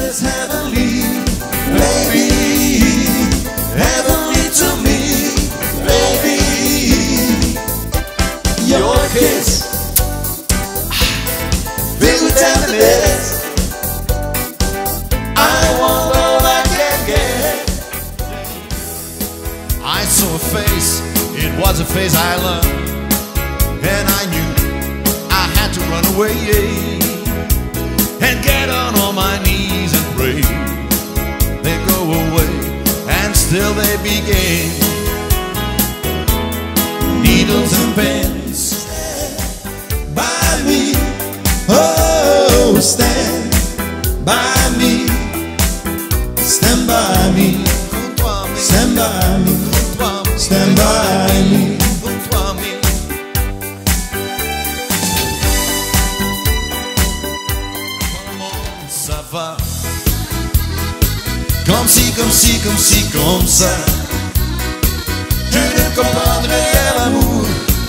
is heavenly, baby, heavenly to me, baby. Your kiss, filled with tenderness, I want all I can get. I saw a face, it was a face I loved, and I knew I had to run away and get on all my knees and pray they go away, and still they begin. Needles and pens, stand by me, oh, stand by me, stand by me, stand by me, stand by me. Comme si, comme si, comme si, comme ça, je ne comprendrais l'amour.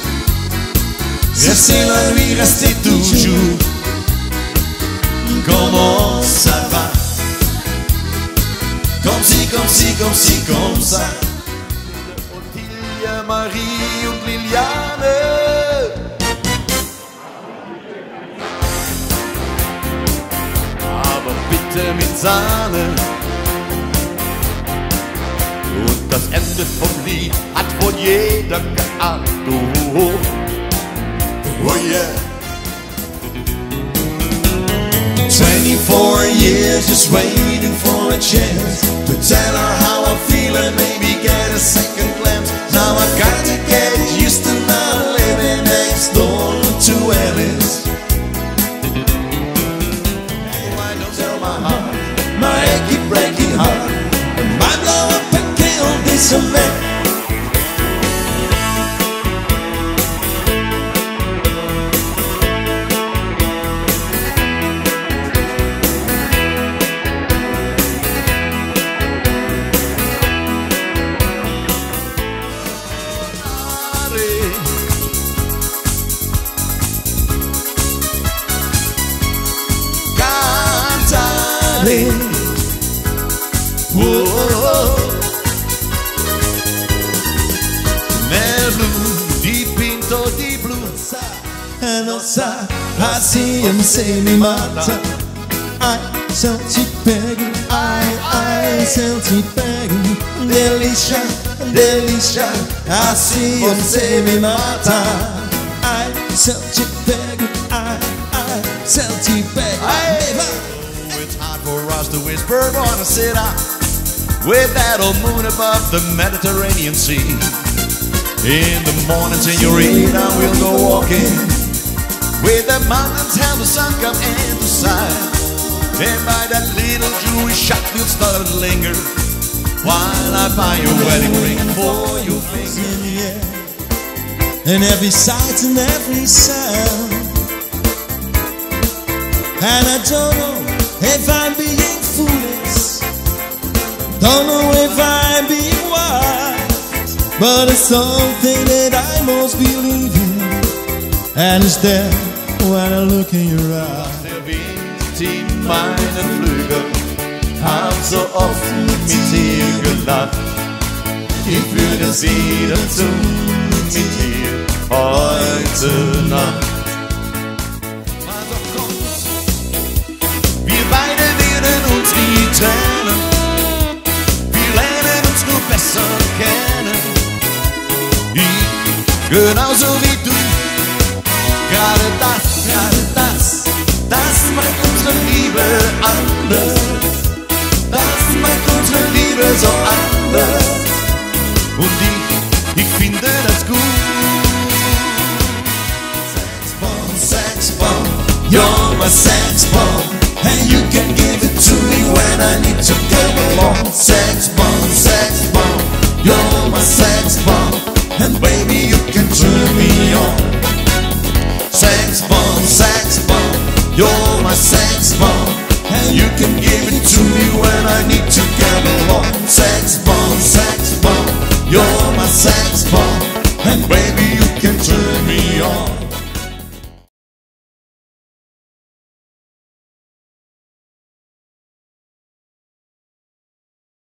Rester la nuit, rester toujours. Comment ça va? Comme si, comme si, comme si, comme ça. Ottilie, Marie und Liliane. Aber bitte mit Sahne. Und das Ende vom Lied hat wohl jeder geahnt. Oh, oh, oh yeah. 24 years just waiting for a chance to tell her how I feel and maybe get a second glance. Now I've got to get used to not living next door to Alice. Why don't tell my heart, my achy breaking heart, my blow up and kill this man. Whoa. Nel blu, dipinto di blu, non sa, assim eu sei me mata. Ai, se eu te pego, ai, se eu te pego, delícia, delícia, assim eu sei me mata. Ai, se eu te pego, ai, se eu te pego, ai, it's hard for us to whisper on a cedar with that old moon above the Mediterranean Sea. In the morning, señorita, we'll go walking with the mountains, how the sun come into sight. And by that little Jewish shop, we'll start to linger while I buy your wedding ring for your finger. In the air, and every sight and every sound, and I don't know if I'm being foolish, don't know if I'm being wise, but it's something that I must believe in, and it's there when I look in your eyes. Der Wind zieht meine Flügel, hab so oft mit dir gelacht. Ich würde wieder zu mit dir heute Nacht. Trennen, wir lernen uns nur besser kennen. Ich, genauso wie du, gerade das macht unsere Liebe anders. Das macht unsere Liebe so anders. Und ich finde das gut. Sex bomb, you're my sex bomb. And you can give it to me when I need to get along. Sex bomb, you're my sex bomb. And baby, you can turn me on. Sex bomb, you're my sex bomb. And you can give it to me when I need to get along. Sex bomb, you're my sex bomb. And baby,